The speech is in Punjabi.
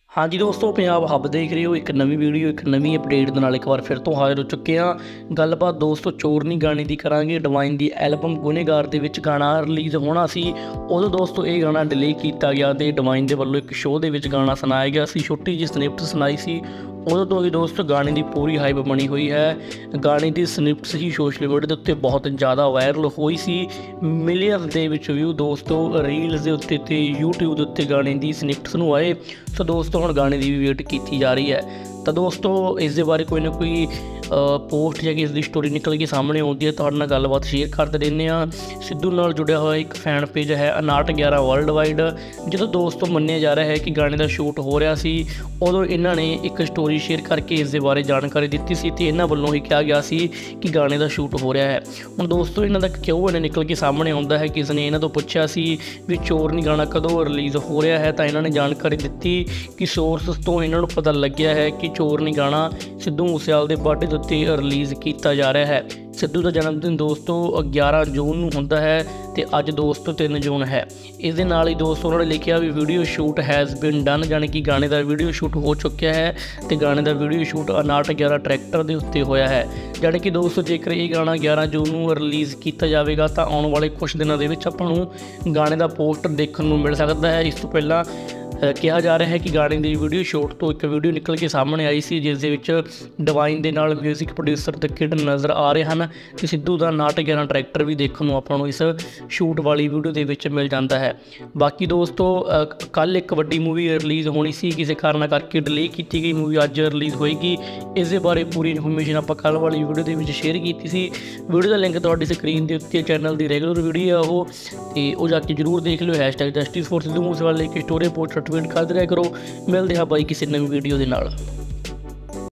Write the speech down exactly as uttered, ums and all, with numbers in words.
हाँ जी दोस्तों, पंजाब हब देख रहे हो। एक नवी वीडियो एक नवी अपडेट ਦੇ ਨਾਲ ਇੱਕ ਵਾਰ ਫਿਰ ਤੋਂ ਹਾਜ਼ਰ ਹੋ ਚੁੱਕੇ ਹਾਂ। ਗੱਲਬਾਤ ਦੋਸਤੋ ਚੋਰਨੀ ਗਾਣੇ ਦੀ ਕਰਾਂਗੇ। ਡਿਵਾਈਨ ਦੀ ਐਲਬਮ ਗੁਨੇਗਾਰ ਦੇ ਵਿੱਚ ਗਾਣਾ ਰਿਲੀਜ਼ ਹੋਣਾ ਸੀ, ਉਦੋਂ ਦੋਸਤੋ ਇਹ ਗਾਣਾ ਡਿਲੇ ਕੀਤਾ ਗਿਆ ਤੇ ਡਿਵਾਈਨ ਦੇ ਵੱਲੋਂ ਇੱਕ ਸ਼ੋਅ ਦੇ ਵਿੱਚ ਗਾਣਾ ਸੁਣਾਇਆ ਗਿਆ ਸੀ। ਛੋਟੀ ਜਿਹੀ ਸਨਿਪਟ ਸੁਣਾਈ ਸੀ, ਉਦੋਂ ਤੋਂ ਹੀ ਦੋਸਤੋ ਗਾਣੇ ਦੀ ਪੂਰੀ ਹਾਈਪ ਬਣੀ ਹੋਈ ਹੈ। ਗਾਣੇ ਦੀ ਸਨਿਪਟਸ ਹੀ ਸੋਸ਼ਲ ਮੀਡੀਆ ਦੇ ਉੱਤੇ ਬਹੁਤ ਜ਼ਿਆਦਾ ਵਾਇਰਲ ਹੋਈ ਸੀ। ਮਿਲੀਅਨ ਦੇ ਵਿੱਚ ਵਿਊ ਦੋਸਤੋ ਰੀਲਸ ਦੇ ਉੱਤੇ ਤੇ ਯੂਟਿਊਬ ਦੇ ਉੱਤੇ ਗਾਣੇ ਦੀ ਸਨਿਪਟਸ ਨੂੰ ਆਏ। ਸੋ ਦੋਸਤੋ ਹੁਣ ਗਾਣੇ ਦੀ ਵੀ ਵੇਟ ਕੀਤੀ ਜਾ ਰਹੀ ਹੈ। ਤਾਂ ਦੋਸਤੋ ਇਸ ਦੇ ਬਾਰੇ ਕੋਈ ਨਾ ਕੋਈ ਪੋਸਟ ਜਾਂ ਕਿ ਇਸ ਦੀ ਸਟੋਰੀ ਨਿਕਲ ਕੇ ਸਾਹਮਣੇ ਆਉਂਦੀ ਹੈ, ਤੁਹਾਡੇ ਨਾਲ ਗੱਲਬਾਤ ਸ਼ੇਅਰ ਕਰਦੇ ਰਹਿੰਦੇ ਹਾਂ। ਸਿੱਧੂ ਨਾਲ ਜੁੜਿਆ ਹੋਇਆ ਇੱਕ ਫੈਨ ਪੇਜ ਹੈ ਉਨਾਹਠ ਗਿਆਰਾਂ ਵਰਲਡ ਵਾਈਡ। ਜਦੋਂ ਦੋਸਤੋ ਮੰਨਿਆ ਜਾ ਰਿਹਾ ਹੈ ਕਿ ਗਾਣੇ ਦਾ ਸ਼ੂਟ ਹੋ ਰਿਹਾ ਸੀ, ਉਦੋਂ ਇਹਨਾਂ ਨੇ ਇੱਕ ਸਟੋਰੀ ਸ਼ੇਅਰ ਕਰਕੇ ਇਸ ਦੇ ਬਾਰੇ ਜਾਣਕਾਰੀ ਦਿੱਤੀ ਸੀ ਤੇ ਇਹਨਾਂ ਵੱਲੋਂ ਹੀ ਕਿਹਾ ਗਿਆ ਸੀ ਕਿ ਗਾਣੇ ਦਾ ਸ਼ੂਟ ਹੋ ਰਿਹਾ ਹੈ। ਹੁਣ ਦੋਸਤੋ ਇਹਨਾਂ ਦਾ ਕਿਉਂ ਇਹਨੇ ਨਿਕਲ ਕੇ ਸਾਹਮਣੇ ਆਉਂਦਾ ਹੈ, ਕਿਸ ਨੇ ਇਹਨਾਂ ਤੋਂ ਪੁੱਛਿਆ ਸੀ ਵੀ ਚੋਰਨੀ ਗਾਣਾ ਕਦੋਂ ਰਿਲੀਜ਼ ਹੋ ਰਿਹਾ ਹੈ, ਤਾਂ ਇਹਨਾਂ ਨੇ ਜਾਣਕਾਰੀ ਦਿੱਤੀ ਕਿ ਸੋਰਸ ਤੋਂ ਇਹਨਾਂ ਨੂੰ ਪਤਾ ਲੱਗਿਆ ਹੈ ਕਿ ਚੋਰਨੀ ਗਾਣਾ ਸਿੱਧੂ ਮੂਸੇਵਾਲੇ ਦੇ ਬਰਥਡੇ ਦੇ ਉੱਤੇ ਰਿਲੀਜ਼ ਕੀਤਾ ਜਾ ਰਿਹਾ ਹੈ। ਸਿੱਧੂ ਦਾ ਜਨਮ ਦਿਨ ਦੋਸਤੋ ਗਿਆਰਾਂ ਜੂਨ ਨੂੰ ਹੁੰਦਾ ਹੈ ਤੇ ਅੱਜ ਦੋਸਤੋ ਤਿੰਨ ਜੂਨ ਹੈ। ਇਸ ਦੇ ਨਾਲ ਹੀ ਦੋਸਤੋ ਉਹਨਾਂ ਨੇ ਲਿਖਿਆ ਵੀ video shoot has been done, ਜਾਣੀ ਕਿ ਗਾਣੇ ਦਾ ਵੀਡੀਓ ਸ਼ੂਟ ਹੋ ਚੁੱਕਿਆ ਹੈ ਤੇ ਗਾਣੇ ਦਾ ਵੀਡੀਓ ਸ਼ੂਟ ਉਨਾਹਠ ਗਿਆਰਾਂ ਟਰੈਕਟਰ ਦੇ ਉੱਤੇ ਹੋਇਆ ਹੈ। ਜਾਣੀ ਕਿ ਦੋਸਤੋ ਜੇਕਰ ਇਹ ਗਾਣਾ ਗਿਆਰਾਂ ਜੂਨ ਨੂੰ ਰਿਲੀਜ਼ ਕੀਤਾ ਜਾਵੇਗਾ ਤਾਂ ਆਉਣ ਵਾਲੇ ਕੁਝ ਦਿਨਾਂ ਦੇ ਵਿੱਚ ਆਪਾਂ ਨੂੰ ਗਾਣੇ ਦਾ ਪੋਸਟਰ ਦੇਖਣ ਨੂੰ ਮਿਲ ਸਕਦਾ ਹੈ। ਇਸ ਤੋਂ ਪਹਿਲਾਂ ਕਿਹਾ ਜਾ ਰਿਹਾ ਹੈ ਕਿ ਗਾਣੇ ਦੀ ਵੀਡੀਓ ਸ਼ੂਟ ਤੋਂ ਇੱਕ ਵੀਡੀਓ ਨਿਕਲ ਕੇ ਸਾਹਮਣੇ ਆਈ ਸੀ, ਜਿਸ ਦੇ ਵਿੱਚ ਡਿਵਾਈਨ ਦੇ ਨਾਲ ਮਿਊਜ਼ਿਕ ਪ੍ਰੋਡਿਊਸਰ ਤੇ ਕਿਡ ਨਜ਼ਰ ਆ ਰਹੇ ਹਨ ਤੇ ਸਿੱਧੂ ਦਾ ਉਨਾਹਠ ਗਿਆਰਾਂ ਟਰੈਕਟਰ ਵੀ ਦੇਖਣ ਨੂੰ ਆਪਾਂ ਨੂੰ ਇਸ ਸ਼ੂਟ ਵਾਲੀ ਵੀਡੀਓ ਦੇ ਵਿੱਚ ਮਿਲ ਜਾਂਦਾ ਹੈ। ਬਾਕੀ ਦੋਸਤੋ ਕੱਲ੍ਹ ਇੱਕ ਵੱਡੀ ਮੂਵੀ ਰਿਲੀਜ਼ ਹੋਣੀ ਸੀ, ਕਿਸੇ ਕਾਰਨ ਕਰਕੇ ਡਿਲੇ ਕੀਤੀ ਗਈ। ਮੂਵੀ ਅੱਜ ਰਿਲੀਜ਼ ਹੋਏਗੀ। ਇਸ ਦੇ ਬਾਰੇ ਪੂਰੀ ਇਨਫੋਰਮੇਸ਼ਨ ਆਪਾਂ ਕੱਲ੍ਹ ਵਾਲੀ ਵੀਡੀਓ ਦੇ ਵਿੱਚ ਸ਼ੇਅਰ ਕੀਤੀ ਸੀ। ਵੀਡੀਓ ਦਾ ਲਿੰਕ ਤੁਹਾਡੀ ਸਕਰੀਨ ਦੇ ਉੱਤੇ ਚੈਨਲ ਦੀ ਰੈਗੂਲਰ ਵੀਡੀਓ ਹੈ ਉਹ, ਤੇ ਉਹ ਜਾ ਕੇ ਜ਼ਰੂਰ ਦੇਖ ਲਿਓ। ਹੈਸ਼ਟੈਗ ਜਸਟਿਸ ਫੋਰ ਸਿੱਧੂ ਮੂਸੇਵਾਲੇ ਇੱਕ ਸਟੋਰੀ ਪੋਸਟ ਟਵੀਟ ਕਰਦੇ ਰਿਹਾ ਕਰੋ। ਮਿਲਦੇ ਹਾਂ ਬਾਈ ਕਿਸੇ ਨਵੀਂ ਵੀਡੀਓ ਦੇ ਨਾਲ।